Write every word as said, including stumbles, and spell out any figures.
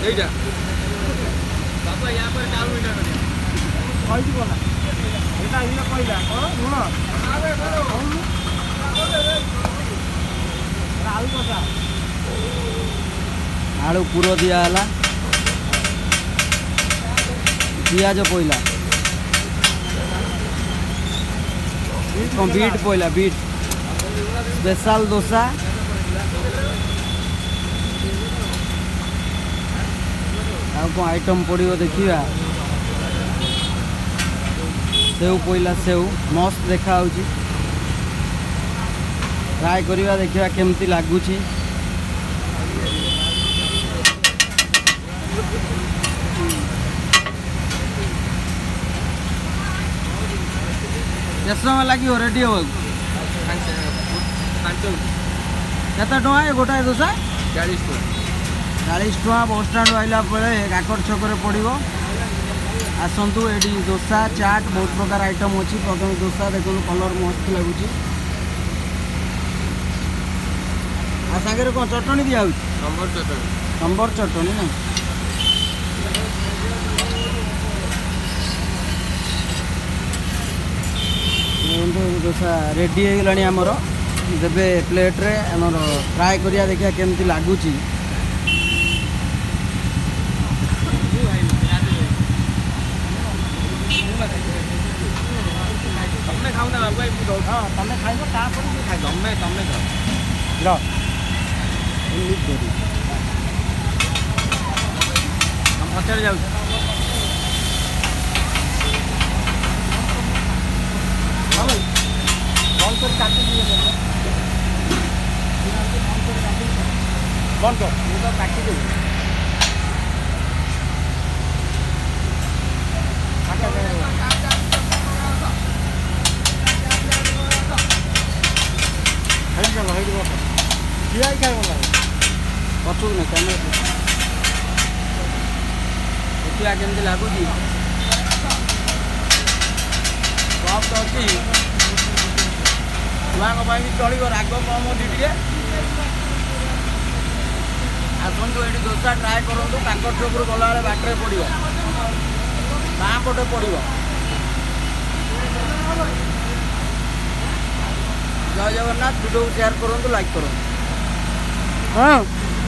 ଏଇଟା ବାବା ୟା ପରେ ଚାଲୁ ଏଇଟା କହିଛି ବୋଲା ଏଇଟା ଇଏ କହିଲା କଣ ଲୁଣ ଆଳୁ କଷା आलू पूरा दिया है पियाज पइला बीट पइला बीट स्पेशल डोसा कौन आइटम पड़ो देखा सेव पइला सेव मस्त देखा ट्राए करवा देखा केमती लगुच समय लगे रेडी हो केते टଙ୍କା गोटाए दोसा चालीस चालीस टଙ୍କା बस स्टाण्ड आइला काकड़ छक पड़ो आसतु ये डोसा चाट बहुत प्रकार आइटम अच्छी प्रथम डोसा देखो कलर मस्त लगुच सागर कौन चटनी दिया संबर चटनी संबर चटनी ना डोसा रेडी हो गलानी आमर देवे प्लेट रे आमर ट्राए करिया देखिया केमती लगुच तमें खाऊ ना बाबू हाँ तमें खाइब तापर खाइ तमें तमें खाओ हम पचार जाऊ कौन कर काटी दिए कौन कर ये तो काटी दे पचुक ना कैमेरा देखिए केमती लगुच सफ्ट अच्छी छुआं भी चलो राग कम अच्छी टे आसतु ये डोसा ट्राए करूँ काकड़ छक गला बाटर पड़ो बाँ पटे पड़ो जय जगन्नाथ वीडियो को शेयर करूँ लाइक करूँ हाँ।